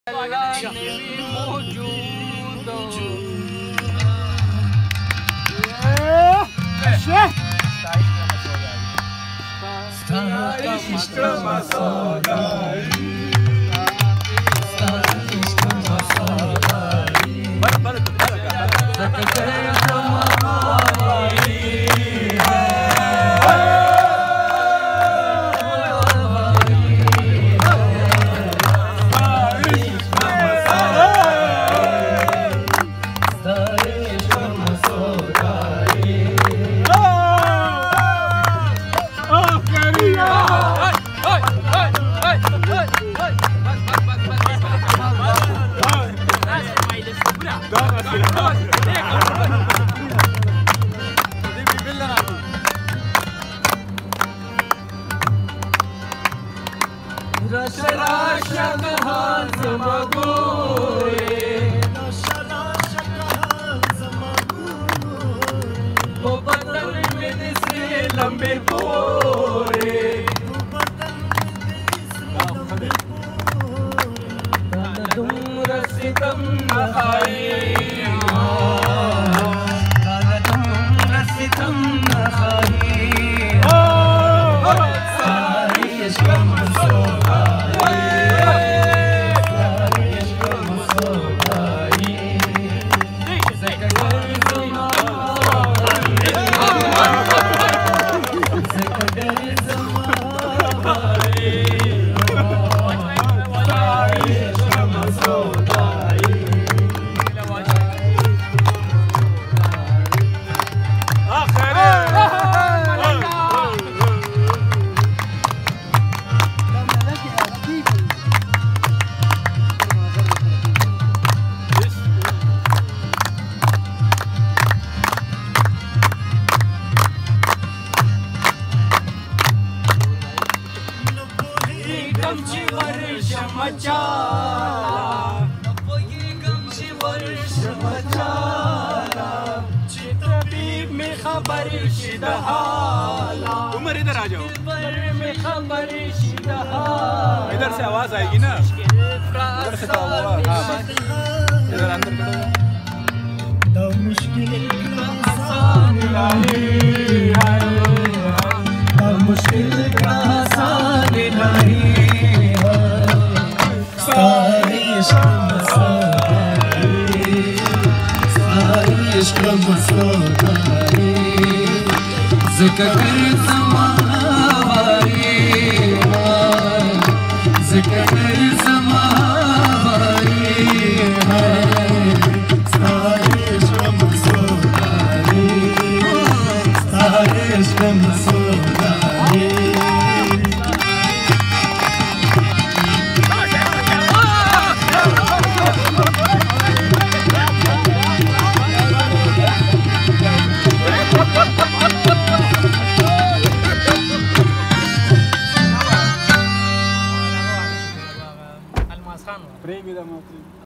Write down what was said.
उमर इधर आ जाओ, इधर से आवाज आएगी ना, इधर से तो आवाज, हाँ बस इधर अंदर करो। मुश्किल का आसान नहीं है, सारे इश्क़ मसौदाई ज़िक्र ज़मावारी ज़िक्र ज़मावारी सारे इश्क़ मसौदाई सारे इश्क़ मसौदाई। Premi da